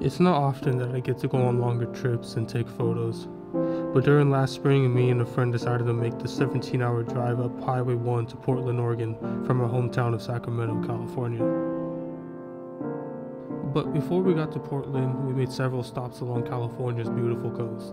It's not often that I get to go on longer trips and take photos, but during last spring, me and a friend decided to make the 17-hour drive up Highway 1 to Portland, Oregon from our hometown of Sacramento, California. But before we got to Portland, we made several stops along California's beautiful coast.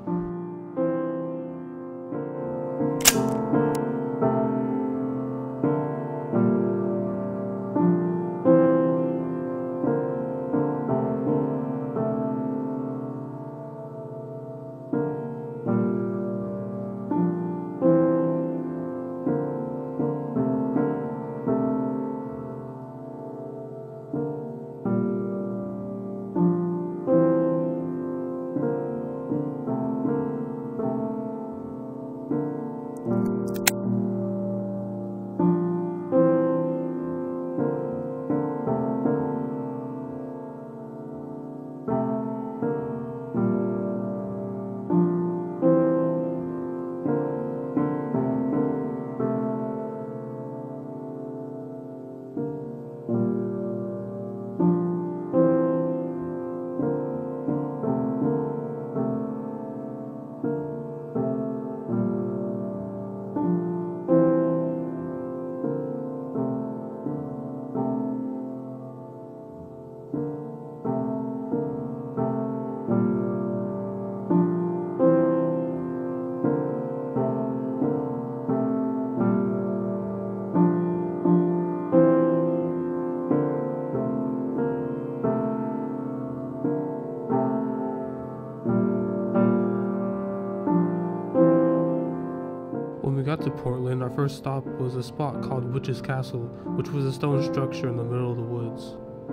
When we got to Portland, our first stop was a spot called Witch's Castle, which was a stone structure in the middle of the woods.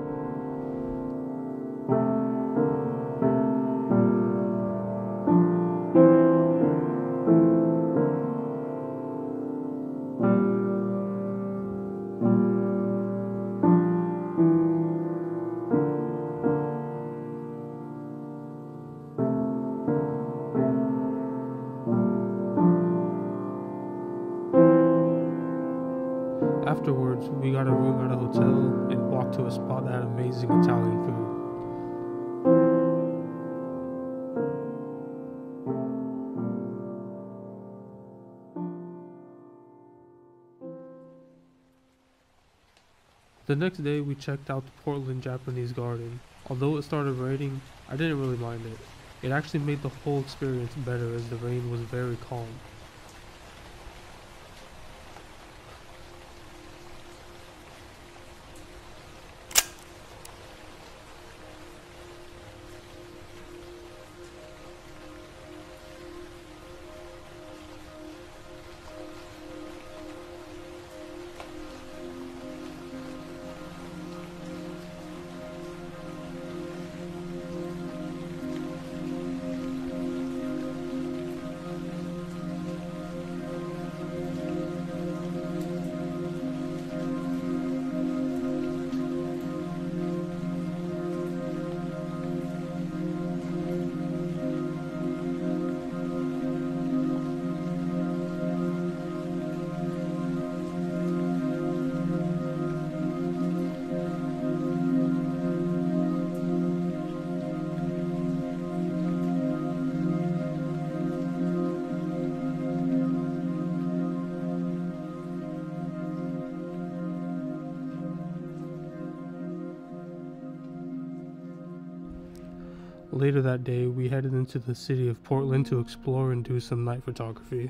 Afterwards, we got a room at a hotel and walked to a spot that had amazing Italian food. The next day, we checked out the Portland Japanese Garden. Although it started raining, I didn't really mind it. It actually made the whole experience better as the rain was very calm. Later that day, we headed into the city of Portland to explore and do some night photography.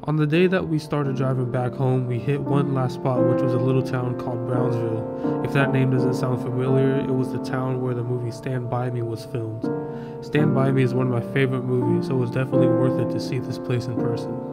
On the day that we started driving back home, we hit one last spot, which was a little town called Brownsville. If that name doesn't sound familiar, it was the town where the movie Stand By Me was filmed. Stand By Me is one of my favorite movies, so it was definitely worth it to see this place in person.